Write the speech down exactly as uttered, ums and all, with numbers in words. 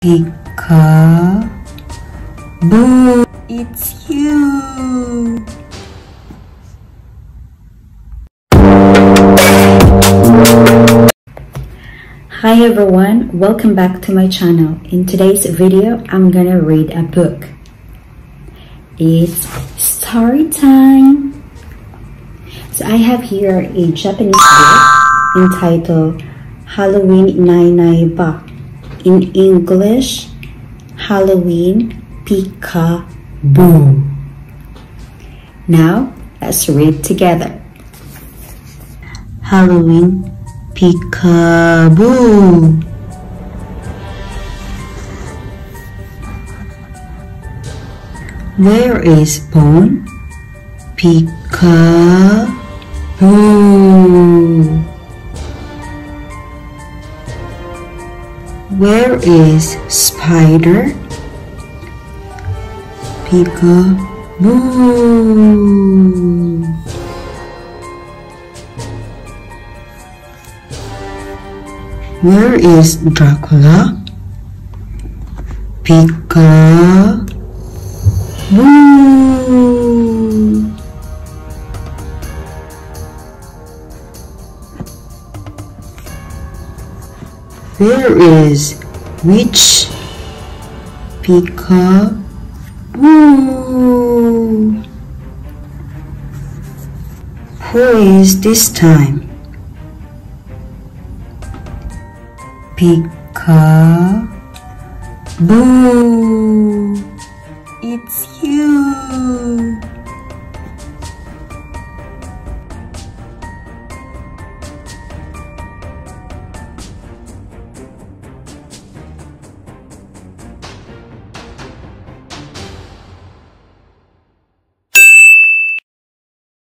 Peek-a-boo, it's you! Hi everyone, welcome back to my channel. In today's video, I'm gonna read a book. It's story time! So I have here a Japanese book entitled Halloween I Nai Nai Ba. In English, Halloween Peek-a-boo. Now, let's read together. Halloween Peek-a-boo. Where is Bone? Peek-a-boo. Where is Spider? Peek-a-boo. Where is Dracula? Peek-a-boo. Where is Witch? Peek-a-boo. Who is this time? Peek-a-boo.